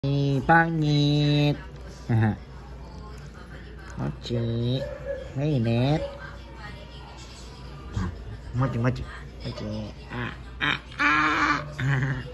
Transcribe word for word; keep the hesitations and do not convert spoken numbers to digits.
Nih, pangit. Haha. Mochi. Hei, Net. Mochi, mochi. Mochi. Ah, ah, ah.